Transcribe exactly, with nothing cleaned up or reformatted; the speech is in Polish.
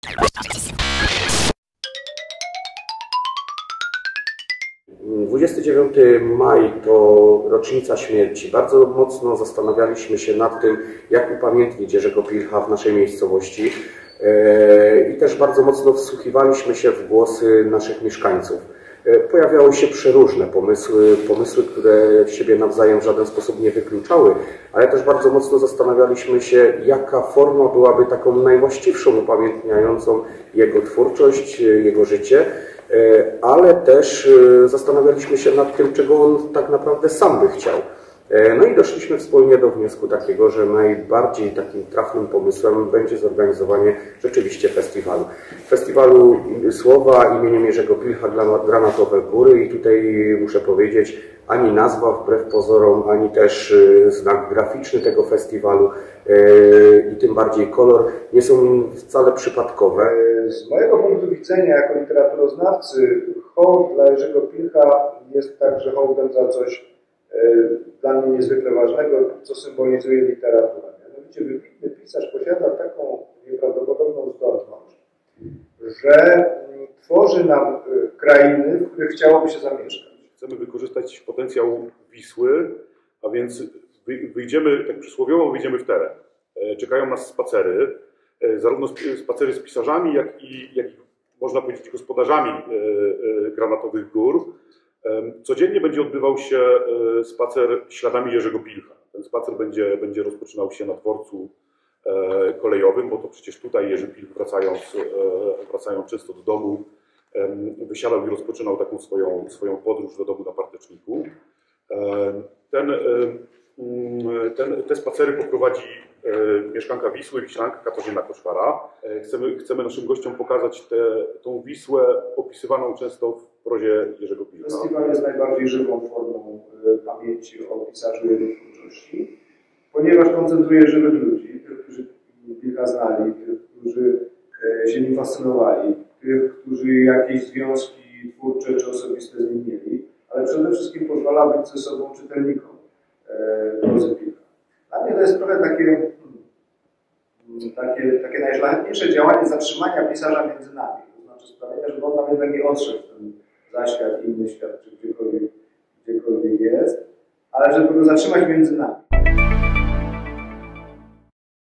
dwudziestego dziewiątego maja to rocznica śmierci. Bardzo mocno zastanawialiśmy się nad tym, jak upamiętnić Jerzego Pilcha w naszej miejscowości i też bardzo mocno wsłuchiwaliśmy się w głosy naszych mieszkańców. Pojawiały się przeróżne pomysły, pomysły, które siebie nawzajem w żaden sposób nie wykluczały, ale też bardzo mocno zastanawialiśmy się, jaka forma byłaby taką najwłaściwszą upamiętniającą jego twórczość, jego życie, ale też zastanawialiśmy się nad tym, czego on tak naprawdę sam by chciał. No i doszliśmy wspólnie do wniosku takiego, że najbardziej takim trafnym pomysłem będzie zorganizowanie rzeczywiście festiwalu. Festiwalu Słowa imieniem Jerzego Pilcha Granatowe Góry i tutaj muszę powiedzieć, ani nazwa wbrew pozorom, ani też znak graficzny tego festiwalu i tym bardziej kolor nie są wcale przypadkowe. Z mojego punktu widzenia jako literaturoznawcy hołd dla Jerzego Pilcha jest także hołdem za coś dla mnie niezwykle ważnego, co symbolizuje literatura. Mianowicie wybitny pisarz posiada taką nieprawdopodobną zdolność, że tworzy nam krainy, w których chciałoby się zamieszkać. Chcemy wykorzystać potencjał Wisły, a więc wyjdziemy, tak przysłowiowo wyjdziemy w teren. Czekają nas spacery, zarówno spacery z pisarzami, jak i, jak i można powiedzieć gospodarzami Granatowych Gór. Codziennie będzie odbywał się spacer śladami Jerzego Pilcha. Ten spacer będzie, będzie rozpoczynał się na dworcu kolejowym, bo to przecież tutaj Jerzy Pilch, wracając, wracając często do domu, wysiadał i rozpoczynał taką swoją, swoją podróż do domu na Parteczniku. Ten, ten, te spacery poprowadzi mieszkanka Wisły, Wiślanka Katarzyna Koszwara. Chcemy, chcemy naszym gościom pokazać tę tą Wisłę opisywaną często w prozie Jerzego Pilcha. Festiwal jest najbardziej żywą formą pamięci o pisarzu i jego twórczości, ponieważ koncentruje żywych ludzi, tych, którzy Pilcha znali, tych, którzy się nim fascynowali, tych, którzy jakieś związki twórcze czy osobiste z nim mieli, ale przede wszystkim pozwala być ze sobą czytelnikom prozy Pilcha. Dla mnie to jest trochę takie, takie, takie najszlachetniejsze działanie zatrzymania pisarza między nami. To znaczy sprawienia, żeby on nam jednak nie odszedł w ten zaświat, inny świat, czy gdziekolwiek, gdziekolwiek jest, ale żeby go zatrzymać między nami.